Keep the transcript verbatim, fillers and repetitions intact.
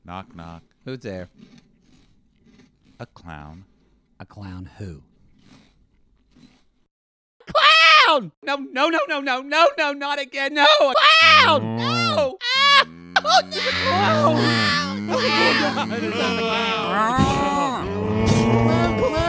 Knock, knock. Who's there? A clown. A clown who? Clown! No, no, no, no, no, no, no, not again. No! A clown! No! Ah! Oh, it's a clown! Oh, God. It's not the clown. Clown, clown.